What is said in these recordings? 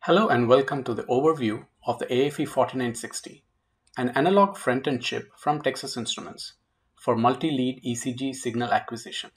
Hello and welcome to the overview of the AFE4960, an analog front-end chip from Texas Instruments for multi-lead ECG signal acquisition.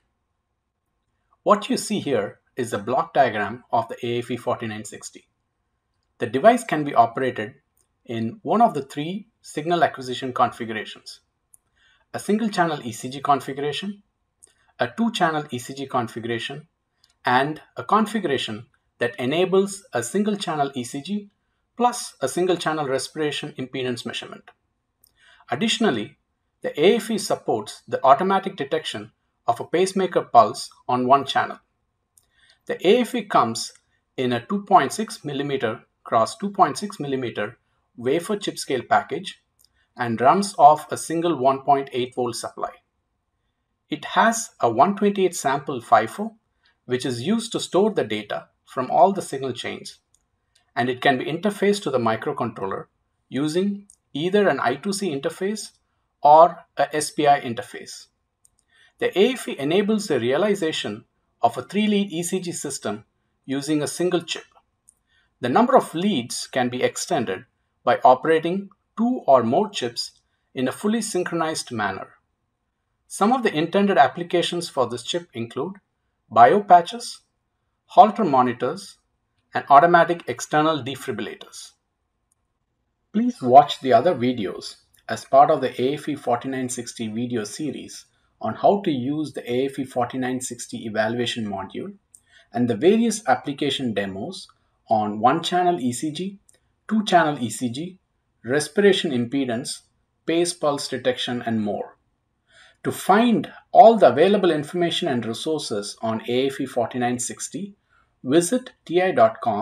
What you see here is a block diagram of the AFE4960. The device can be operated in one of the three signal acquisition configurations: a single-channel ECG configuration, a two-channel ECG configuration, and a configuration that enables a single-channel ECG plus a single-channel respiration impedance measurement. Additionally, the AFE supports the automatic detection of a pacemaker pulse on one channel. The AFE comes in a 2.6 mm x 2.6 mm wafer chip scale package and runs off a single 1.8 volt supply. It has a 128 sample FIFO, which is used to store the data from all the signal chains, and it can be interfaced to the microcontroller using either an I2C interface or a SPI interface. The AFE enables the realization of a 3-lead ECG system using a single chip. The number of leads can be extended by operating 2 or more chips in a fully synchronized manner. Some of the intended applications for this chip include bio patches, Holter monitors, and automatic external defibrillators. Please watch the other videos as part of the AFE4960 video series on how to use the AFE4960 evaluation module and the various application demos on one-channel ECG, two-channel ECG, respiration impedance, pace pulse detection, and more. To find all the available information and resources on AFE4960, visit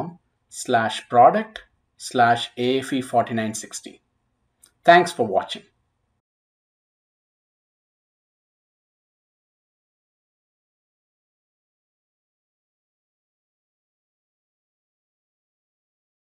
ti.com/product/AFE4960. Thanks for watching.